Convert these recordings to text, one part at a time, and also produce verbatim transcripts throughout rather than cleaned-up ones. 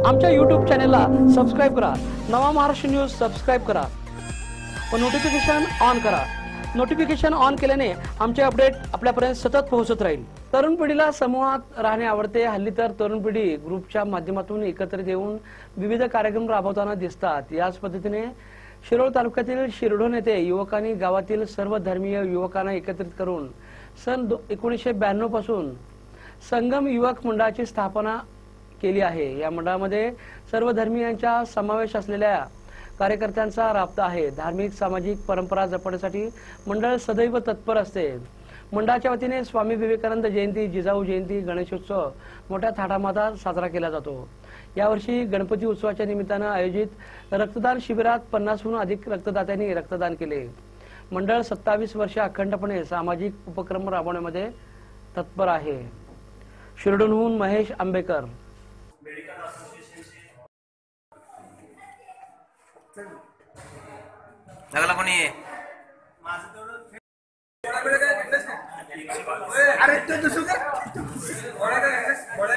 आमच्या यूट्यूब चॅनलला सबस्क्राईब करा। नवा महाराष्ट्र न्यूज सबस्क्राईब करा व नोटिफिकेशन ऑन करा। नोटिफिकेशन ऑन केल्याने आमचे अपडेट आपल्यापर्यंत सतत पोहोचत राहील। तरुण पिढीला समूहात राहणे आवडते। हल्ली तर तरुण पिढी ग्रुपच्या माध्यमातून एकत्रित येऊन विविध कार्यक्रम राबवताना दिसतात। याच पद्धतीने शिरोळ तालुक्यातील शिरढोण येथे युवकांनी गावातील सर्व धर्मीय युवकांना एकत्रित करून सन एकोणीसशे ब्याण्णव पासून संगम युवक मंडळाची स्थापना केली आहे। या मंडळामध्ये सर्व धर्मीयांचा समावेश असलेल्या कार्यकर्त्यांचा राबता आहे। धार्मिक सामाजिक परंपरा जपण्यासाठी मंडळ सदैव तत्पर असते। मंडळाच्या वतीने स्वामी विवेकानंद जयंती, जिजाऊ जयंती, गणेशोत्सव मोठ्या थाटामाटात साजरा केला जातो। यावर्षी गणपती उत्सवाच्या निमित्ताने आयोजित रक्तदान शिबिरात पन्नासहून अधिक रक्तदात्यांनी रक्तदान केले। मंडळ सत्तावीस वर्षे अखंडपणे सामाजिक उपक्रम राबवण्यामध्ये तत्पर आहे। शिरढोणहून महेश आंबेकर। लागला कोणी अरे तो दुसरं गोळ्या गोळ्या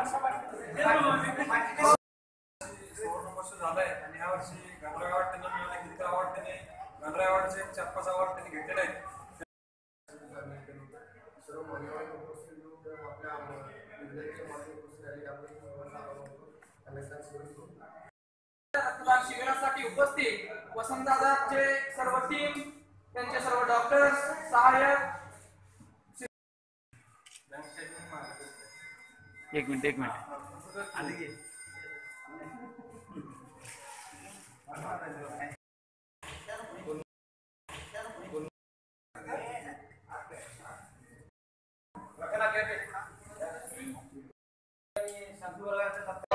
झालंय आणि ह्या वर्षी गणराय अवॉर्ड त्यांनी मिळाले, गीता अवॉर्ड त्यांनी गणराय अवॉर्डचे चार पाच अवॉर्ड त्यांनी घेतलेले आहेत। सर्व मान्यवर आपल्या रक्तदान शिबिरासाठी उपस्थित वसंतदादांचे सर्व टीम, त्यांचे सर्व डॉक्टर्स, सहाय्यक। एक मिनिट एक मिनिट आली